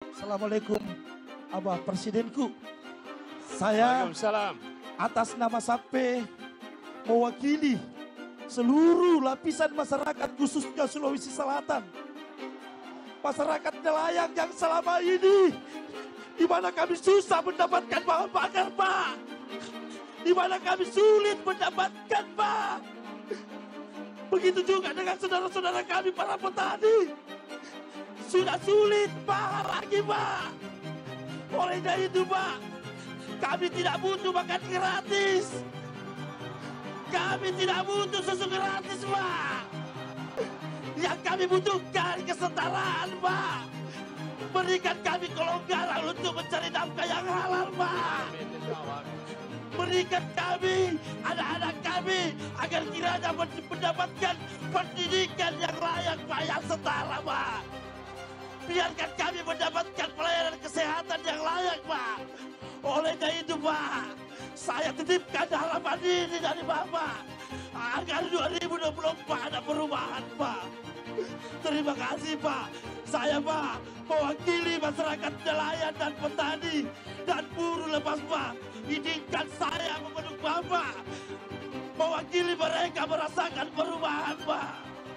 Assalamualaikum, Abah Presidenku. Saya Waalaikumsalam. atas nama SAPE mewakili seluruh lapisan masyarakat khususnya Sulawesi Selatan. Masyarakat nelayan yang selama ini di mana kami susah mendapatkan bahan bakar, Pak. Di mana kami sulit mendapatkan, Pak. Begitu juga dengan saudara-saudara kami para petani. Sudah sulit, Pak, lagi, Pak. Oleh dari itu, Pak, kami tidak butuh makan gratis. Kami tidak butuh susu gratis, Pak. Yang kami butuhkan kesetaraan, Pak. Berikan kami kelonggaran untuk mencari nafkah yang halal, Pak. Berikan kami, anak-anak kami, agar kiranya mendapatkan pendidikan yang layak, Pak, yang setara, Pak. Biarkan kami mendapatkan pelayanan kesehatan yang layak, Pak. Oleh dari itu, Pak, saya titipkan harapan ini dari Bapak, agar 2024 ada perubahan, Pak. Terima kasih, Pak. Saya, Pak, mewakili masyarakat nelayan dan petani dan buruh lepas, Pak. Izinkan saya memeluk Bapak, mewakili mereka merasakan perubahan, Pak.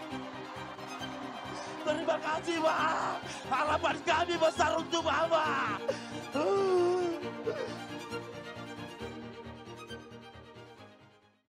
Terima kasih, Pak. Harapan kami besar untuk Bapak.